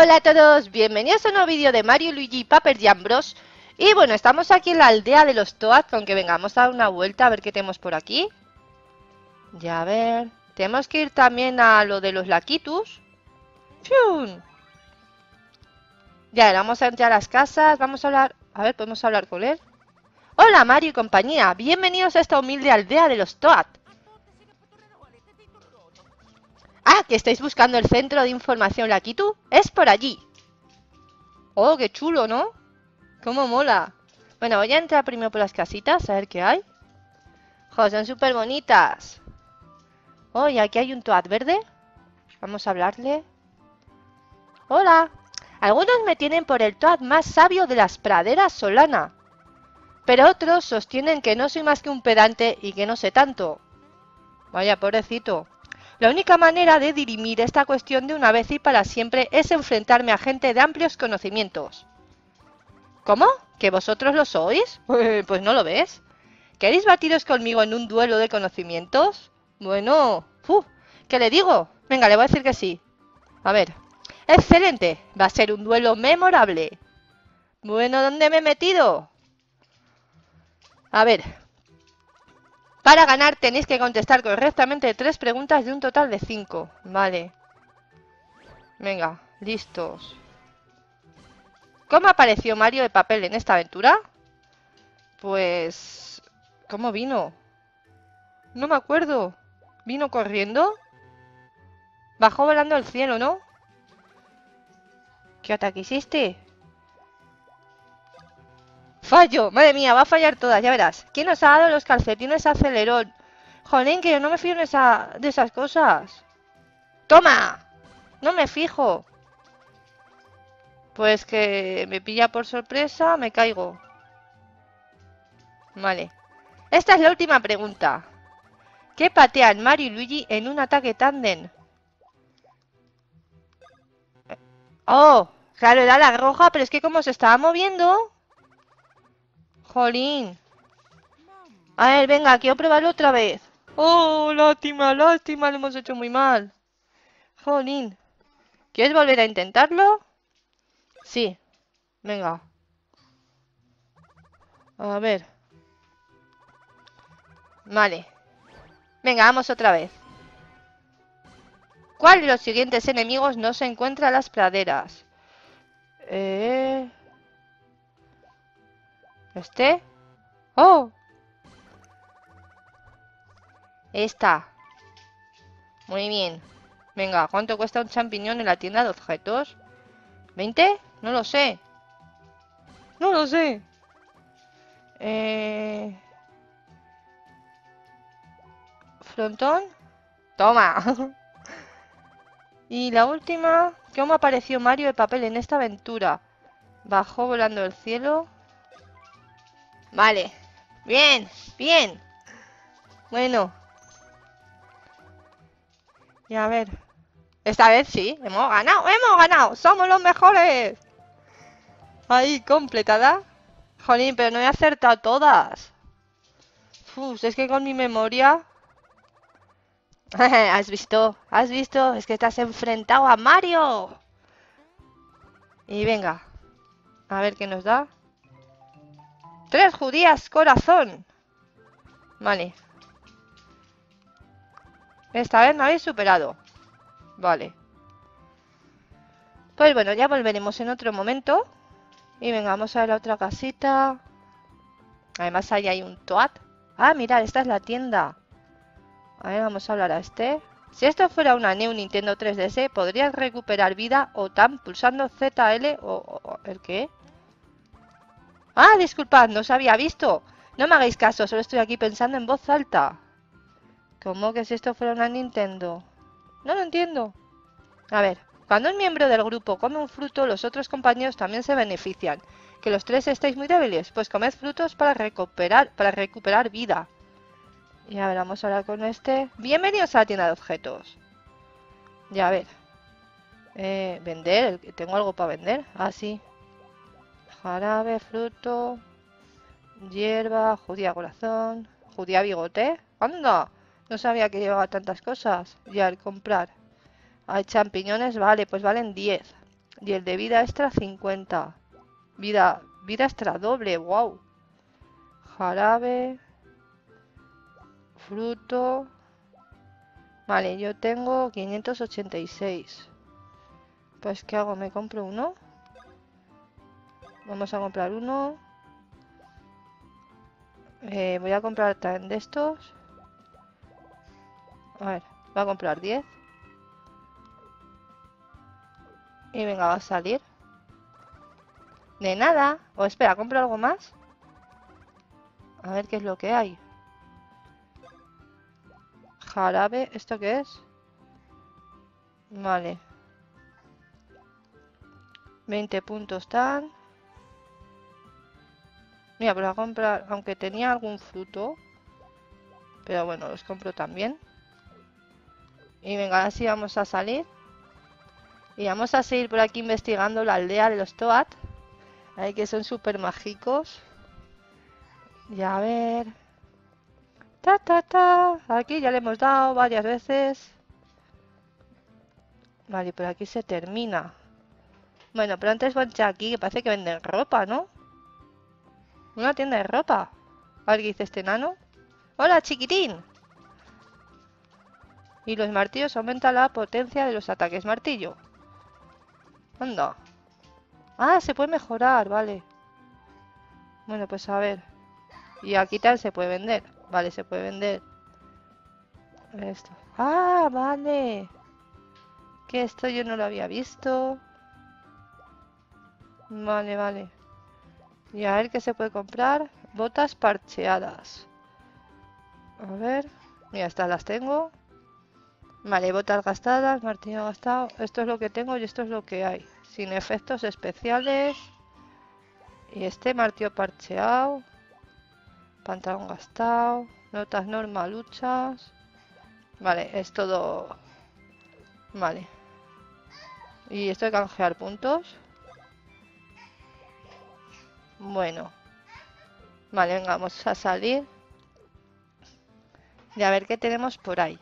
Hola a todos, bienvenidos a un nuevo vídeo de Mario, Luigi, Paper Jam Bros. Y bueno, estamos aquí en la aldea de los Toads, aunque vengamos a dar una vuelta a ver qué tenemos por aquí. Ya a ver, tenemos que ir también a lo de los Lakitus. ¡Fium! Ya, vamos a entrar a las casas, vamos a hablar... A ver, ¿podemos hablar con él? Hola Mario y compañía, bienvenidos a esta humilde aldea de los Toads. Ah, que estáis buscando el centro de información Lakitu. Es por allí. Oh, qué chulo, ¿no? Cómo mola. Bueno, voy a entrar primero por las casitas, a ver qué hay. ¡Jo, son súper bonitas! Oh, y aquí hay un Toad verde. Vamos a hablarle. Hola. Algunos me tienen por el Toad más sabio de las praderas Solana. Pero otros sostienen que no soy más que un pedante y que no sé tanto. Vaya, pobrecito. La única manera de dirimir esta cuestión de una vez y para siempre es enfrentarme a gente de amplios conocimientos. ¿Cómo? ¿Que vosotros lo sois? Pues no lo ves. ¿Queréis batiros conmigo en un duelo de conocimientos? Bueno, ¿qué le digo? Venga, le voy a decir que sí. A ver. ¡Excelente! Va a ser un duelo memorable. Bueno, ¿dónde me he metido? A ver. Para ganar tenéis que contestar correctamente 3 preguntas de un total de 5. Vale. Venga, listos. ¿Cómo apareció Mario de papel en esta aventura? Pues... ¿cómo vino? No me acuerdo. ¿Vino corriendo? Bajó volando al cielo, ¿no? ¿Qué ataque hiciste? ¡Fallo! Madre mía, va a fallar todas, ya verás. ¿Quién nos ha dado los calcetines acelerón? Jolín, que yo no me fío de esas cosas. ¡Toma! No me fijo. Pues que me pilla por sorpresa, me caigo. Vale. Esta es la última pregunta. ¿Qué patean Mario y Luigi en un ataque tándem? ¡Oh! Claro, era la roja, pero es que como se estaba moviendo... Jolín. A ver, venga, quiero probarlo otra vez. ¡Oh, lástima, lástima! Lo hemos hecho muy mal. Jolín. ¿Quieres volver a intentarlo? Sí. Venga. A ver. Vale. Venga, vamos otra vez. ¿Cuál de los siguientes enemigos no se encuentra en las praderas? ¿Este? ¡Oh! Esta. Muy bien. Venga, ¿cuánto cuesta un champiñón en la tienda de objetos? ¿20? No lo sé. No lo sé. ¿Frontón? Toma. Y la última. ¿Cómo apareció Mario de papel en esta aventura? Bajó volando del cielo. Vale. Bien, bien. Bueno. Y a ver. Esta vez sí, hemos ganado, hemos ganado. Somos los mejores. Ahí, completada. Jolín, pero no he acertado todas. Es que con mi memoria... ¿Has visto? ¿Has visto? Es que te has enfrentado a Mario. Y venga. A ver qué nos da. 3 judías corazón. Vale. Esta vez me habéis superado. Vale. Pues bueno, ya volveremos en otro momento. Y venga, vamos a ver la otra casita. Además ahí hay un Toad. Ah, mirad, esta es la tienda. A ver, vamos a hablar a este. Si esto fuera una New Nintendo 3DS, podrías recuperar vida o TAM pulsando ZL o... ¿El qué? Ah, disculpad, no os había visto. No me hagáis caso, solo estoy aquí pensando en voz alta. ¿Cómo que si esto fuera una Nintendo? No lo entiendo. A ver, cuando un miembro del grupo come un fruto, los otros compañeros también se benefician. ¿Que los 3 estáis muy débiles? Pues comed frutos para recuperar vida. Y a ver, vamos a hablar con este. Bienvenidos a la tienda de objetos. Ya, a ver. Vender. ¿Tengo algo para vender? Ah, sí. Jarabe, fruto. Hierba, judía corazón. Judía bigote. ¡Anda! No sabía que llevaba tantas cosas. Ya, el comprar. Hay champiñones, vale, pues valen 10. Y el de vida extra 50. Vida extra doble, wow. Jarabe. Fruto. Vale, yo tengo 586. Pues, ¿qué hago? ¿Me compro uno? Vamos a comprar uno. Voy a comprar también de estos. A ver, voy a comprar 10. Y venga, va a salir. De nada. O espera, ¿compro algo más? A ver qué es lo que hay. Jarabe, ¿esto qué es? Vale. 20 puntos tan. Mira, pero voy a comprar, aunque tenía algún fruto. Pero bueno, los compro también. Y venga, así vamos a salir. Y vamos a seguir por aquí investigando la aldea de los Toad. Ahí que son súper mágicos. Y a ver. Ta, ta, ta. Aquí ya le hemos dado varias veces. Vale, por aquí se termina. Bueno, pero antes voy a aquí, que parece que venden ropa, ¿no? Una tienda de ropa. A ver qué dice este enano. ¡Hola, chiquitín! Y los martillos aumentan la potencia de los ataques martillo. Anda. Ah, se puede mejorar, vale. Bueno, pues a ver. Y aquí tal se puede vender. Vale, se puede vender. Esto. Ah, vale. Que esto yo no lo había visto. Vale, vale. Y a ver qué se puede comprar. Botas parcheadas. A ver. Mira, estas las tengo. Vale, botas gastadas, martillo gastado. Esto es lo que tengo y esto es lo que hay. Sin efectos especiales. Y este martillo parcheado. Pantalón gastado. Notas normaluchas. Vale, es todo. Vale. Y esto de canjear puntos. Bueno. Vale, venga, vamos a salir. Y a ver qué tenemos por ahí.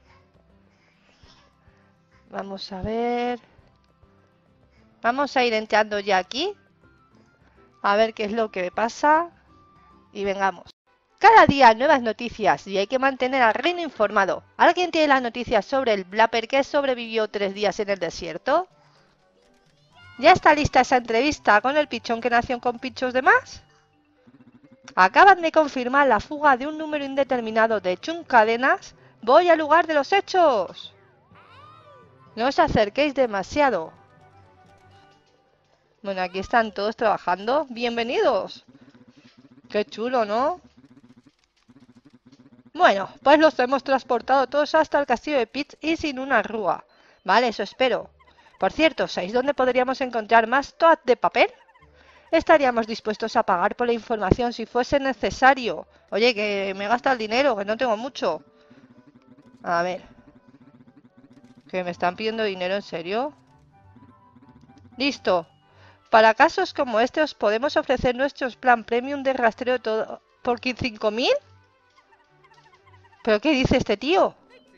Vamos a ver. Vamos a ir entrando ya aquí. A ver qué es lo que pasa. Y vengamos. Cada día nuevas noticias y hay que mantener al reino informado. ¿Alguien tiene las noticias sobre el Blapper que sobrevivió 3 días en el desierto? ¿Ya está lista esa entrevista con el pichón que nació con pinchos de más? Acaban de confirmar la fuga de un número indeterminado de chuncadenas. Voy al lugar de los hechos. No os acerquéis demasiado. Bueno, aquí están todos trabajando. Bienvenidos. Qué chulo, ¿no? Bueno, pues los hemos transportado todos hasta el castillo de Pitts y sin una rúa. Vale, eso espero. Por cierto, ¿sabéis dónde podríamos encontrar más Toad de papel? Estaríamos dispuestos a pagar por la información si fuese necesario. Oye, que me gasta el dinero, que no tengo mucho. A ver. ¿Que me están pidiendo dinero en serio? Listo. Para casos como este os podemos ofrecer nuestros plan premium de rastreo todo por 5.000. ¿Pero qué dice este tío?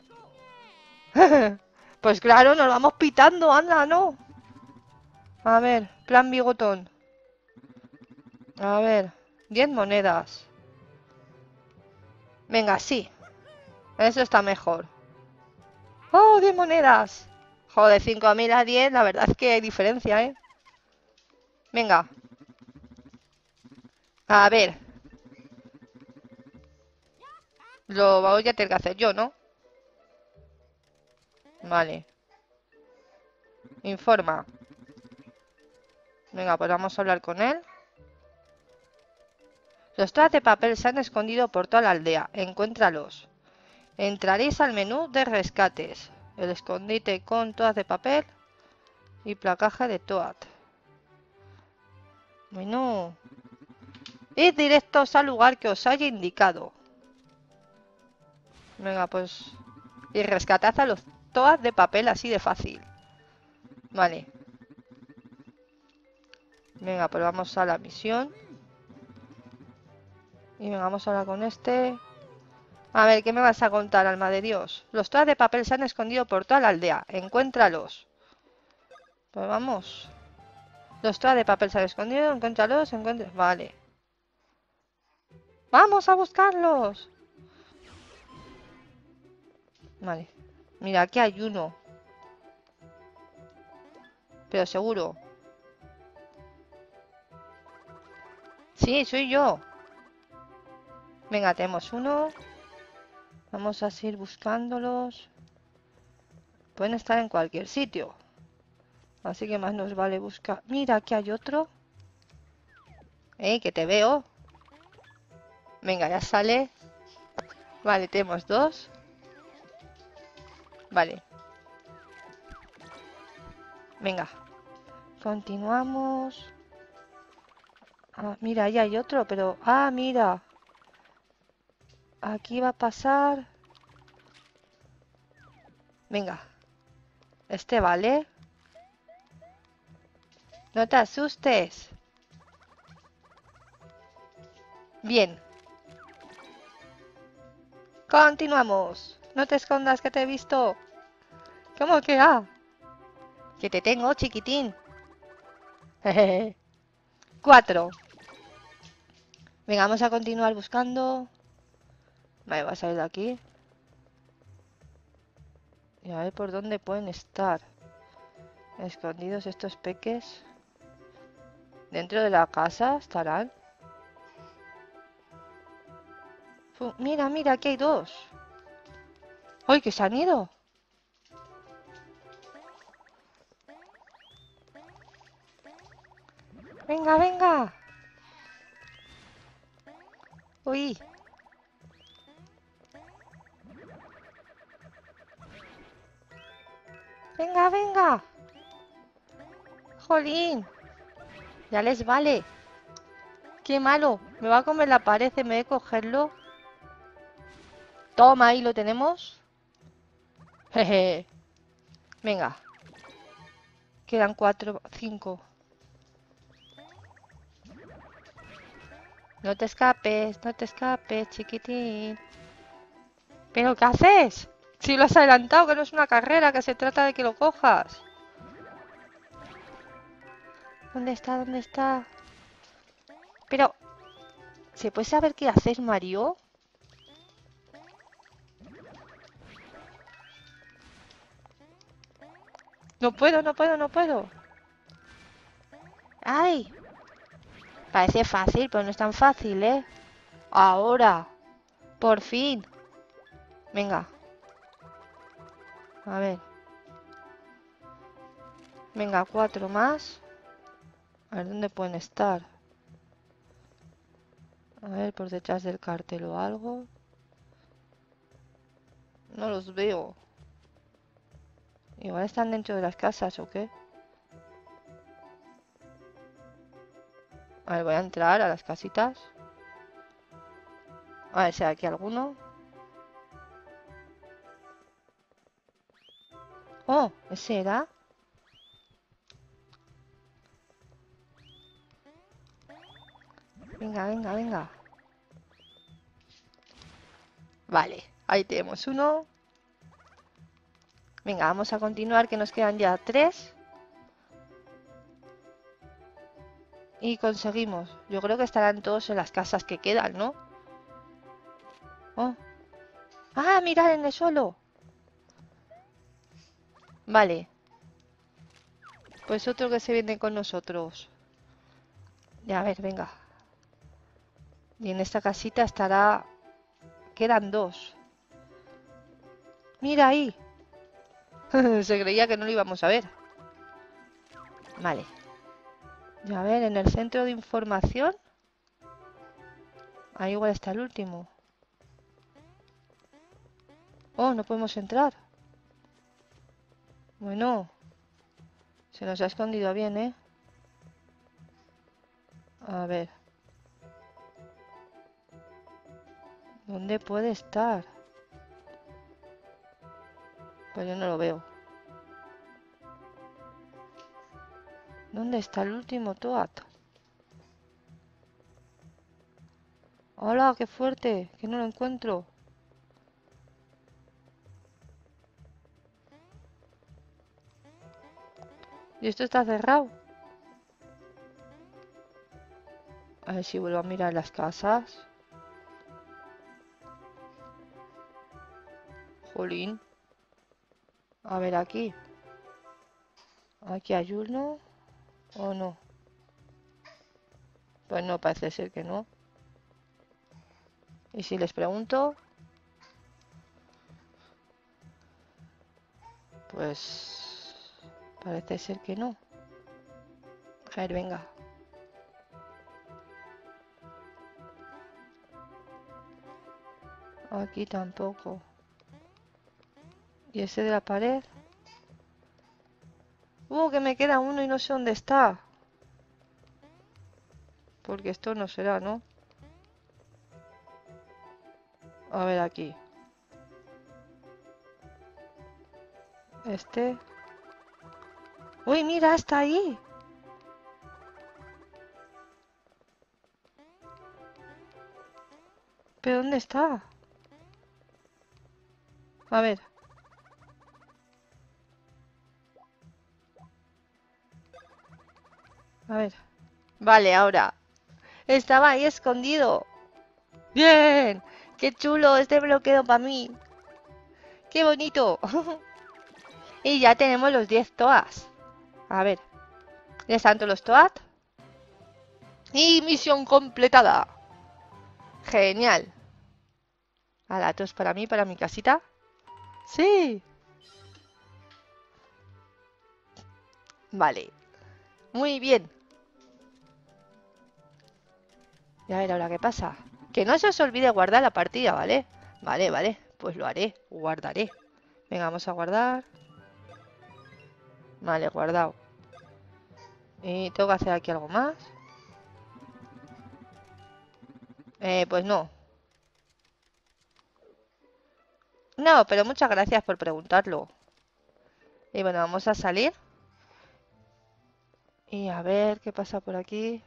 Pues claro, nos vamos pitando, anda, ¿no? A ver, plan bigotón. A ver, 10 monedas. Venga, sí. Eso está mejor. ¡Oh, 10 monedas! Joder, 5.000 a 10, la verdad es que hay diferencia, ¿eh? Venga. A ver. Lo voy a tener que hacer yo, ¿no? Vale. Informa. Venga, pues vamos a hablar con él. Los todas de papel se han escondido por toda la aldea. Encuéntralos. Entraréis al menú de rescates. El escondite con todas de papel y placaje de Toad. Menú. Id directos al lugar que os haya indicado. Venga, pues. Y rescatad a los Toad de papel así de fácil. Vale. Venga, pues vamos a la misión. Y venga, vamos ahora con este. A ver, ¿qué me vas a contar, alma de Dios? Los Toad de papel se han escondido por toda la aldea. Encuéntralos. Pues vamos. Los toa de papel se han escondido. Encuéntralos, encuentra. Vale. ¡Vamos a buscarlos! Vale. Mira, aquí hay uno. Pero seguro. Sí, soy yo. Venga, tenemos uno. Vamos a seguir buscándolos. Pueden estar en cualquier sitio. Así que más nos vale buscar. Mira, aquí hay otro. Que te veo. Venga, ya sale. Vale, tenemos dos. Vale. Venga. Continuamos. Ah, mira, ahí hay otro, pero... Ah, mira. Aquí va a pasar. Venga. Este vale. No te asustes. Bien. Continuamos. No te escondas que te he visto. ¿Cómo que que te tengo, chiquitín? Jejeje. 4. Venga, vamos a continuar buscando. Vale, va a salir de aquí. Y a ver por dónde pueden estar. Escondidos estos peques. ¿Dentro de la casa estarán? Mira, mira, aquí hay dos. ¡Ay, que se han ido! ¡Venga, venga! ¡Uy! ¡Venga, venga! ¡Jolín! Ya les vale. ¡Qué malo! Me va a comer la pared en vez de cogerlo. Toma, ahí lo tenemos. Jeje. Venga. Quedan 4, 5. No te escapes, chiquitín. ¿Pero qué haces? Si lo has adelantado, que no es una carrera, que se trata de que lo cojas. ¿Dónde está? ¿Dónde está? Pero, ¿se puede saber qué haces, Mario? No puedo, no puedo, no puedo. ¡Ay! Parece fácil, pero no es tan fácil, ¿eh? Ahora. Por fin. Venga. A ver. Venga, 4 más. A ver dónde pueden estar. A ver, por detrás del cartel o algo. No los veo. Igual están dentro de las casas o qué. A ver, voy a entrar a las casitas. A ver si hay aquí alguno. Oh, ese era. Venga, venga, venga. Vale, ahí tenemos uno. Venga, vamos a continuar, que nos quedan ya 3. Y conseguimos. Yo creo que estarán todos en las casas que quedan, ¿no? Oh. ¡Ah, mirad en el suelo! Vale. Pues otro que se viene con nosotros. Ya, a ver, venga. Y en esta casita estará... Quedan 2. ¡Mira ahí! Se creía que no lo íbamos a ver. Vale. Y a ver, en el centro de información. Ahí igual está el último. Oh, no podemos entrar. Bueno. Se nos ha escondido bien, ¿eh? A ver. ¿Dónde puede estar? Pues yo no lo veo. ¿Dónde está el último Toad? ¡Hola, qué fuerte! Que no lo encuentro. ¿Y esto está cerrado? A ver si vuelvo a mirar las casas. Jolín. A ver aquí. ¿Aquí hay uno? ¿O no? Pues no, parece ser que no. ¿Y si les pregunto? Pues parece ser que no. A ver, venga. Aquí tampoco. ¿Y ese de la pared? Que me queda uno y no sé dónde está. Porque esto no será, ¿no? A ver aquí. Este. ¡Uy, mira! Está ahí. ¿Pero dónde está? A ver. A ver. Vale, ahora. Estaba ahí escondido. ¡Bien! ¡Qué chulo! Este me lo quedo para mí. ¡Qué bonito! Y ya tenemos los 10 Toas. A ver. ¿Ya están todos los Toad? Y misión completada. Genial. Ala, todos para mí, para mi casita. Sí. Vale. Muy bien. Y a ver ahora qué pasa. Que no se os olvide guardar la partida, ¿vale? Vale, vale. Pues lo haré. Guardaré. Venga, vamos a guardar. Vale, guardado. ¿Y tengo que hacer aquí algo más? Pues no. No, pero muchas gracias por preguntarlo. Y bueno, vamos a salir. Y a ver qué pasa por aquí.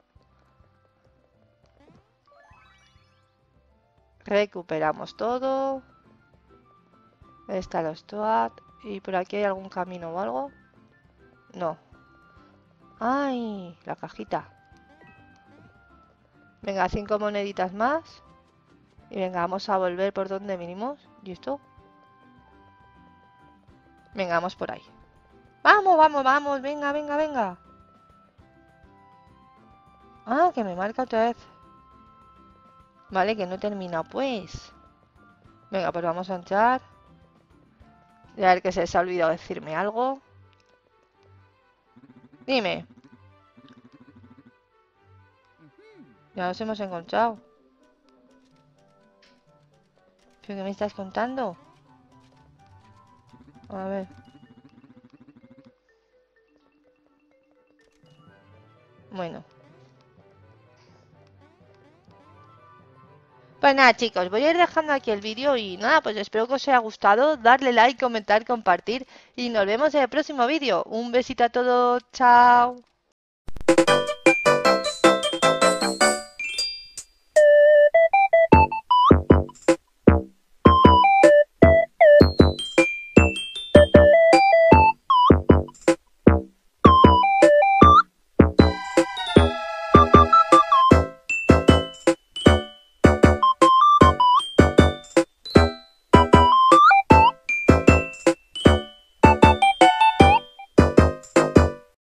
Recuperamos todo. Están los Toad. ¿Y por aquí hay algún camino o algo? No. ¡Ay! La cajita. Venga, 5 moneditas más. Y venga, vamos a volver por donde vinimos. ¿Y esto? Venga, vamos por ahí. ¡Vamos, vamos, vamos! ¡Venga, venga, venga! Ah, que me marca otra vez. Vale, que no termina, pues. Venga, pues vamos a entrar. Y a ver que se les ha olvidado decirme algo. Dime. Ya nos hemos encontrado. ¿Pero qué me estás contando? A ver. Bueno. Pues nada, chicos, voy a ir dejando aquí el vídeo y nada, pues espero que os haya gustado. Darle like, comentar, compartir y nos vemos en el próximo vídeo. Un besito a todos, chao.